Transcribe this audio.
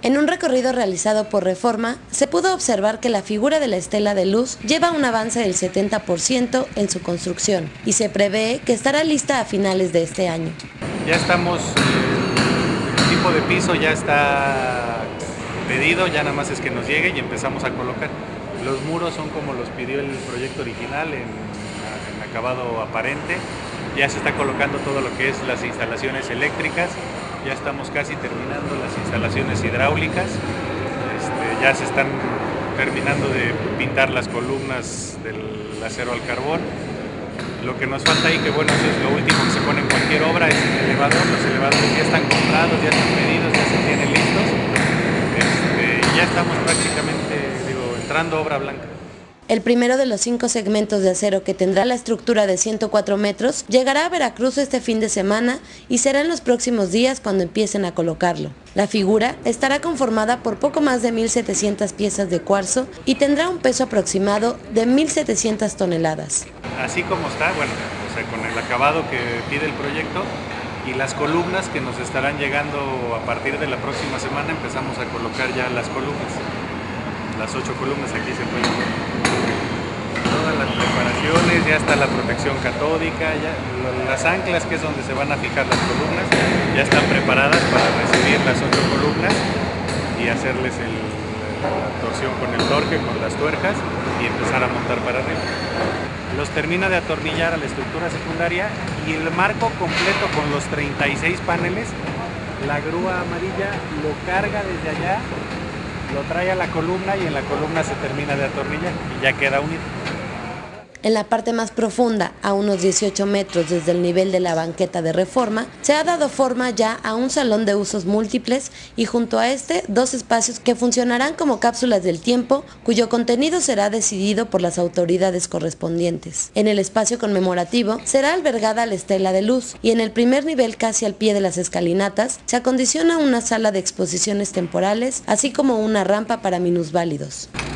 En un recorrido realizado por Reforma, se pudo observar que la figura de la estela de luz lleva un avance del 70% en su construcción y se prevé que estará lista a finales de este año. Ya estamos, el tipo de piso ya está pedido, ya nada más es que nos llegue y empezamos a colocar. Los muros son como los pidió el proyecto original en acabado aparente. Ya se está colocando todo lo que es las instalaciones eléctricas. Ya estamos casi terminando las instalaciones hidráulicas, ya se están terminando de pintar las columnas del acero al carbón. Lo que nos falta ahí, que bueno, eso es lo último que se pone en cualquier obra, es el elevador. Los elevadores ya están comprados, ya están medidos, ya se tienen listos. Ya estamos prácticamente, entrando a obra blanca. El primero de los 5 segmentos de acero que tendrá la estructura de 104 metros llegará a Veracruz este fin de semana y será en los próximos días cuando empiecen a colocarlo. La figura estará conformada por poco más de 1.700 piezas de cuarzo y tendrá un peso aproximado de 1.700 toneladas. Así como está, con el acabado que pide el proyecto y las columnas que nos estarán llegando a partir de la próxima semana, empezamos a colocar ya las columnas. Las 8 columnas aquí se pueden ver. Todas las preparaciones, ya está la protección catódica, ya las anclas, que es donde se van a fijar las columnas, ya están preparadas para recibir las 8 columnas y hacerles la torsión con el torque, con las tuercas y empezar a montar para arriba. Los termina de atornillar a la estructura secundaria y el marco completo con los 36 paneles, la grúa amarilla lo carga desde allá, lo trae a la columna y en la columna se termina de atornillar y ya queda unido. En la parte más profunda, a unos 18 metros desde el nivel de la banqueta de Reforma, se ha dado forma ya a un salón de usos múltiples y junto a este 2 espacios que funcionarán como cápsulas del tiempo, cuyo contenido será decidido por las autoridades correspondientes. En el espacio conmemorativo será albergada la estela de luz y en el primer nivel, casi al pie de las escalinatas, se acondiciona una sala de exposiciones temporales, así como una rampa para minusválidos.